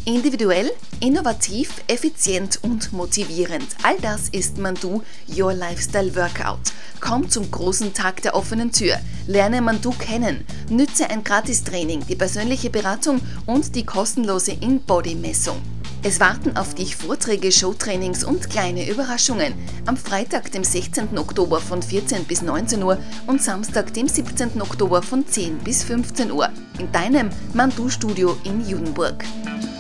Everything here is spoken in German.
Individuell, innovativ, effizient und motivierend. All das ist Mandu Your Lifestyle Workout. Komm zum großen Tag der offenen Tür. Lerne Mandu kennen. Nütze ein Gratistraining, die persönliche Beratung und die kostenlose In-Body-Messung. Es warten auf dich Vorträge, Showtrainings und kleine Überraschungen. Am Freitag, dem 16. Oktober von 14 bis 19 Uhr und Samstag, dem 17. Oktober von 10 bis 15 Uhr in deinem Mandu-Studio in Judenburg.